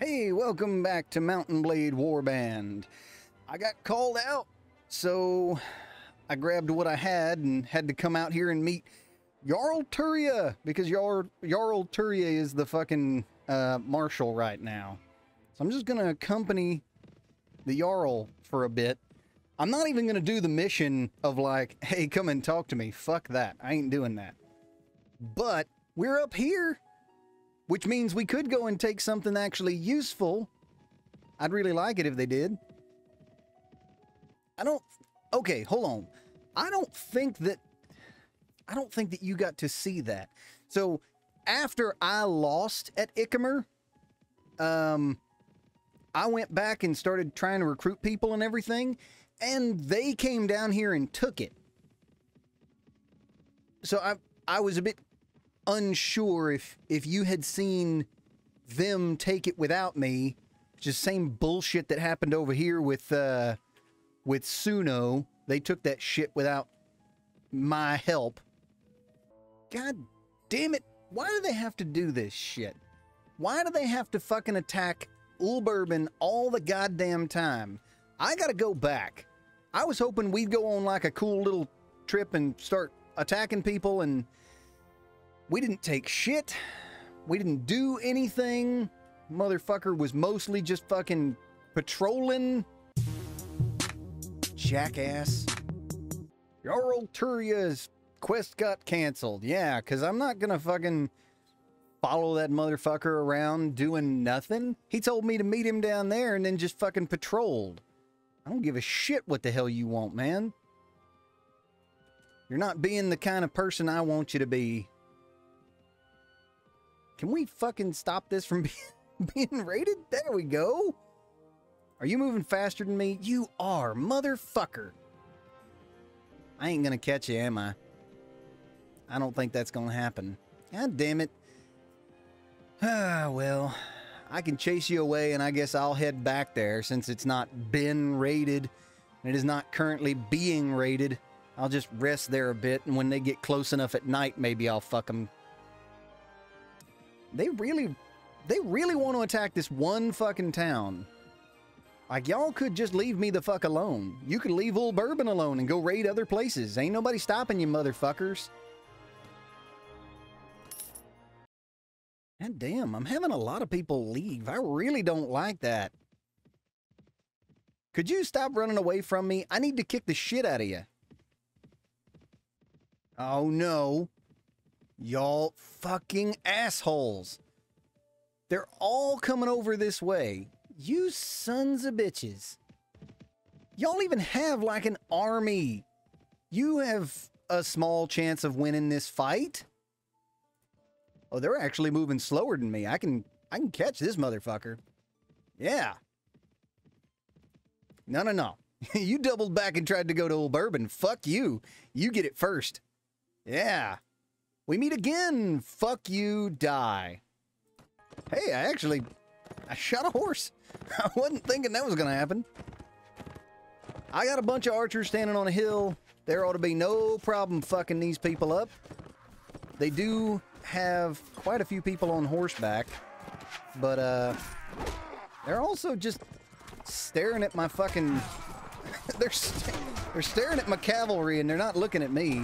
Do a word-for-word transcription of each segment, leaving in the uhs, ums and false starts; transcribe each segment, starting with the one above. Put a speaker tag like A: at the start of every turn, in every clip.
A: Hey, welcome back to Mountain Blade Warband. I got called out, so I grabbed what I had and had to come out here and meet Jarl Turia, because Jarl, Jarl Turia is the fucking uh, marshal right now. So I'm just going to accompany the Jarl for a bit. I'm not even going to do the mission of like, hey, come and talk to me. Fuck that. I ain't doing that. But we're up here, which means we could go and take something actually useful. I'd really like it if they did. I don't... Okay, hold on. I don't think that... I don't think that you got to see that. So, after I lost at Ichamur, um, I went back and started trying to recruit people and everything, and they came down here and took it. So, I, I was a bit unsure if if you had seen them take it without me. Just same bullshit that happened over here with uh with Suno. They took that shit without my help. God damn it, why do they have to do this shit? Why do they have to fucking attack Ulbourbon all the goddamn time? I gotta go back. I was hoping we'd go on like a cool little trip and start attacking people, and we didn't take shit. We didn't do anything. Motherfucker was mostly just fucking patrolling. Jackass. Jarl Turia's quest got canceled. Yeah, because I'm not gonna fucking follow that motherfucker around doing nothing. He told me to meet him down there and then just fucking patrolled. I don't give a shit what the hell you want, man. You're not being the kind of person I want you to be. Can we fucking stop this from being, being raided? There we go. Are you moving faster than me? You are, motherfucker. I ain't gonna catch you, am I? I don't think that's gonna happen. God damn it. Ah, well, I can chase you away, and I guess I'll head back there since it's not been raided and it is not currently being raided. I'll just rest there a bit, and when they get close enough at night, maybe I'll fuck them. They really, they really want to attack this one fucking town. Like, y'all could just leave me the fuck alone. You could leave Ulbourbon alone and go raid other places. Ain't nobody stopping you, motherfuckers. God damn, I'm having a lot of people leave. I really don't like that. Could you stop running away from me? I need to kick the shit out of you. Oh no. Y'all fucking assholes. They're all coming over this way. You sons of bitches. Y'all even have like an army. You have a small chance of winning this fight. Oh, they're actually moving slower than me. I can I can catch this motherfucker. Yeah. No, no, no. You doubled back and tried to go to Ulbourbon. Fuck you. You get it first. Yeah. We meet again. Fuck you, die. Hey, I actually... I shot a horse. I wasn't thinking that was going to happen. I got a bunch of archers standing on a hill. There ought to be no problem fucking these people up. They do have quite a few people on horseback. But, uh... they're also just staring at my fucking... they're, st they're staring at my cavalry and they're not looking at me.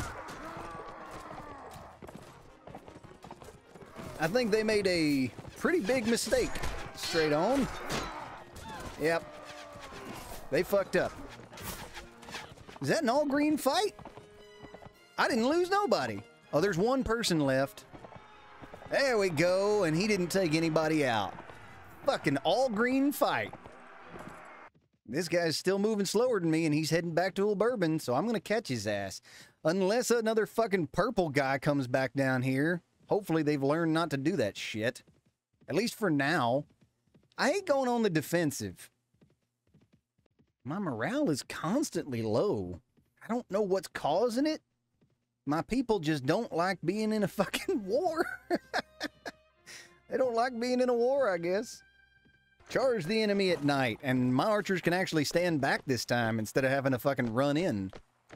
A: I think they made a pretty big mistake. Straight on. Yep. They fucked up. Is that an all-green fight? I didn't lose nobody. Oh, there's one person left. There we go, and he didn't take anybody out. Fucking all-green fight. This guy's still moving slower than me, and he's heading back to Ulbourbon, so I'm gonna catch his ass. Unless another fucking purple guy comes back down here. Hopefully they've learned not to do that shit. At least for now. I hate going on the defensive. My morale is constantly low. I don't know what's causing it. My people just don't like being in a fucking war. They don't like being in a war, I guess. Charge the enemy at night, and my archers can actually stand back this time instead of having to fucking run in.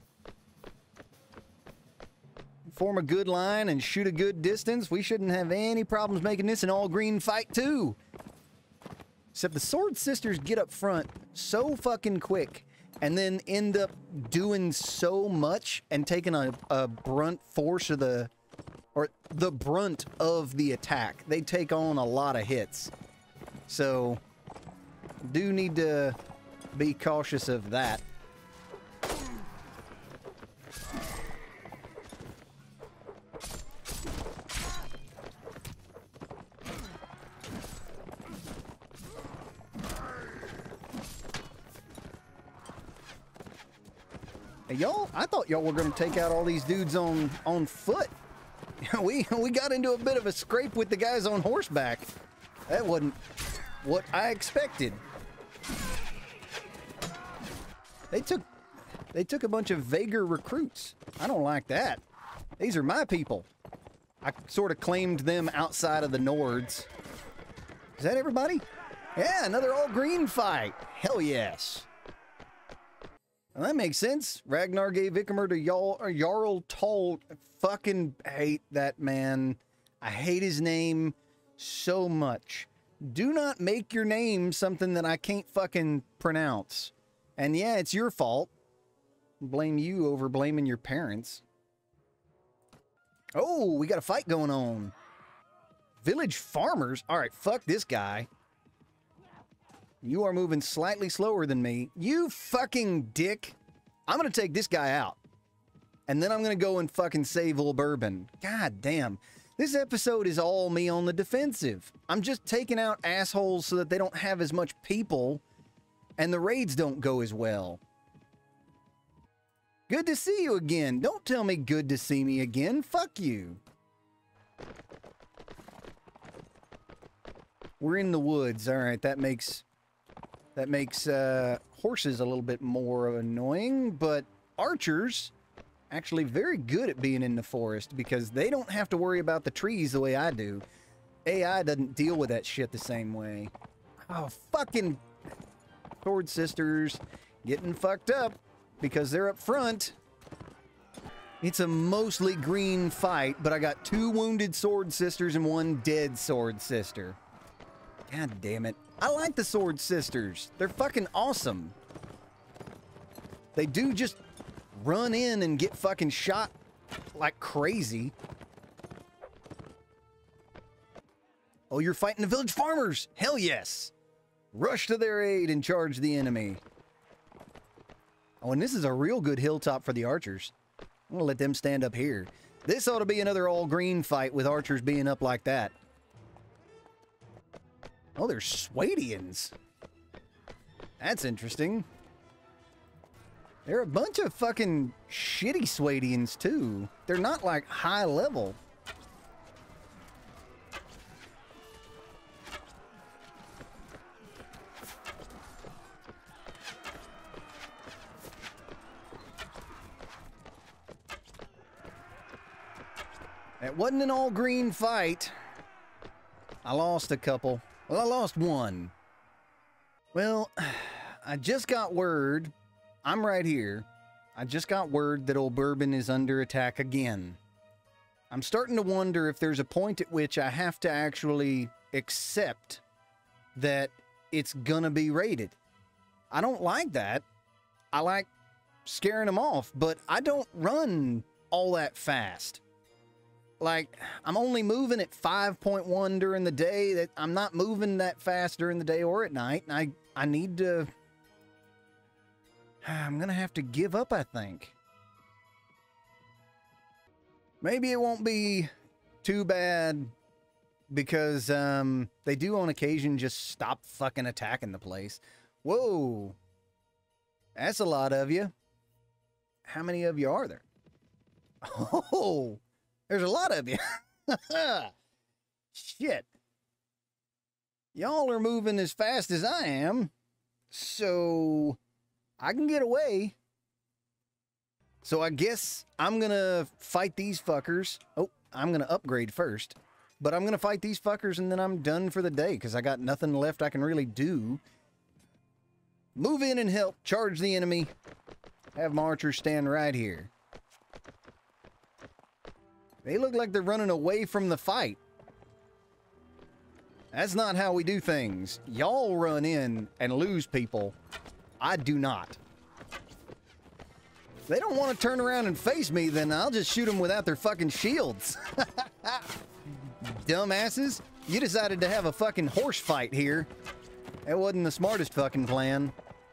A: Form a good line and shoot a good distance. We shouldn't have any problems making this an all-green fight, too. Except the Sword Sisters get up front so fucking quick and then end up doing so much and taking a, a brunt force of the, or the brunt of the attack. They take on a lot of hits. So, do need to be cautious of that. Hey, y'all, I thought y'all were going to take out all these dudes on, on foot. we, we got into a bit of a scrape with the guys on horseback. That wasn't what I expected. They took, they took a bunch of Vaegir recruits. I don't like that. These are my people. I sort of claimed them outside of the Nords. Is that everybody? Yeah, another all-green fight. Hell yes. Well, that makes sense. Ragnar gave Ichamur to Jarl, Jarl Tull. Fucking hate that man. I hate his name so much. Do not make your name something that I can't fucking pronounce. And yeah, it's your fault. Blame you over blaming your parents. Oh, we got a fight going on. Village farmers? All right, fuck this guy. You are moving slightly slower than me. You fucking dick. I'm going to take this guy out. And then I'm going to go and fucking save Old Bourbon. God damn. This episode is all me on the defensive. I'm just taking out assholes so that they don't have as much people and the raids don't go as well. Good to see you again. Don't tell me good to see me again. Fuck you. We're in the woods. All right, that makes... That makes uh, horses a little bit more annoying, but archers actually very good at being in the forest because they don't have to worry about the trees the way I do. A I doesn't deal with that shit the same way. Oh, fucking Sword Sisters getting fucked up because they're up front. It's a mostly green fight, but I got two wounded Sword Sisters and one dead Sword Sister. God damn it. I like the Sword Sisters. They're fucking awesome. They do just run in and get fucking shot like crazy. Oh, you're fighting the village farmers. Hell yes. Rush to their aid and charge the enemy. Oh, and this is a real good hilltop for the archers. I'm gonna let them stand up here. This ought to be another all-green fight with archers being up like that. Oh, they're Swadians. That's interesting. They're a bunch of fucking shitty Swadians, too. They're not, like, high level. It wasn't an all-green fight. I lost a couple. Well, I lost one. Well, I just got word. I'm right here. I just got word that Old Bourbon is under attack again. I'm starting to wonder if there's a point at which I have to actually accept that it's gonna be raided. I don't like that. I like scaring them off, but I don't run all that fast. Like, I'm only moving at five point one during the day. That I'm not moving that fast during the day or at night. And I, I need to... I'm going to have to give up, I think. Maybe it won't be too bad because um, they do on occasion just stop fucking attacking the place. Whoa. That's a lot of you. How many of you are there? Oh... There's a lot of you. Shit. Y'all are moving as fast as I am, so I can get away. So I guess I'm gonna fight these fuckers. Oh, I'm gonna upgrade first. But I'm gonna fight these fuckers and then I'm done for the day because I got nothing left I can really do. Move in and help. Charge the enemy. Have my archers stand right here. They look like they're running away from the fight. That's not how we do things. Y'all run in and lose people. I do not. If they don't want to turn around and face me, then I'll just shoot them without their fucking shields. Dumbasses. You decided to have a fucking horse fight here. That wasn't the smartest fucking plan.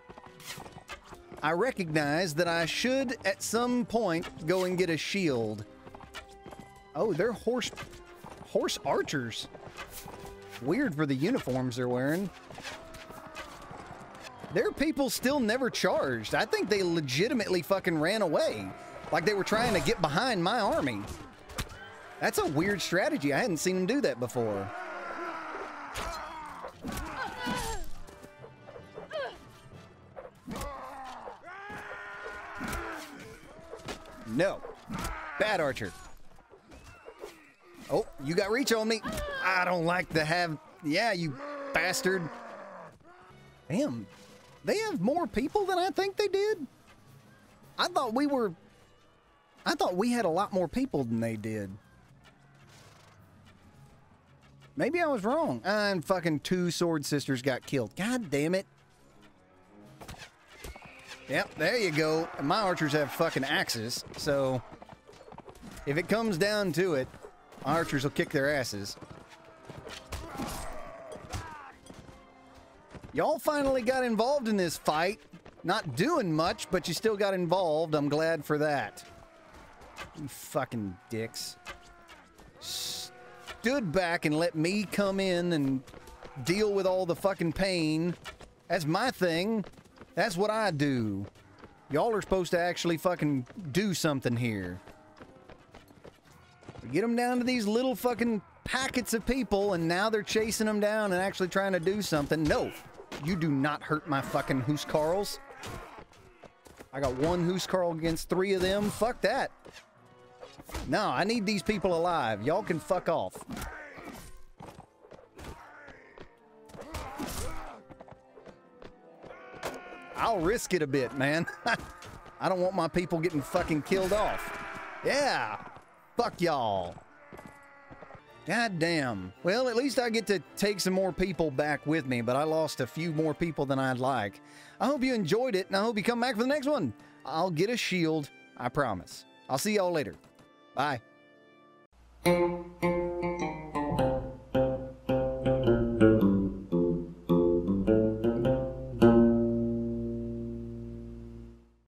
A: I recognize that I should, at some point, go and get a shield. Oh, they're horse... horse archers. Weird for the uniforms they're wearing. Their people still never charged. I think they legitimately fucking ran away. Like they were trying to get behind my army. That's a weird strategy. I hadn't seen them do that before. No. Bad archer. Oh, you got reach on me. I don't like to have... Yeah, you bastard. Damn. They have more people than I think they did? I thought we were... I thought we had a lot more people than they did. Maybe I was wrong. And fucking two sword sisters got killed. God damn it. Yep, there you go. My archers have fucking axes, so... if it comes down to it, archers will kick their asses. Y'all finally got involved in this fight. Not doing much, but you still got involved. I'm glad for that. You fucking dicks. Stood back and let me come in and deal with all the fucking pain. That's my thing. That's what I do. Y'all are supposed to actually fucking do something here. We get them down to these little fucking packets of people, and now they're chasing them down and actually trying to do something. No, you do not hurt my fucking Huskarls. I got one Huskarl against three of them. Fuck that. No, I need these people alive. Y'all can fuck off. I'll risk it a bit, man. I don't want my people getting fucking killed off. Yeah. Fuck y'all. God damn. Well, at least I get to take some more people back with me, but I lost a few more people than I'd like. I hope you enjoyed it, and I hope you come back for the next one. I'll get a shield, I promise. I'll see y'all later. Bye.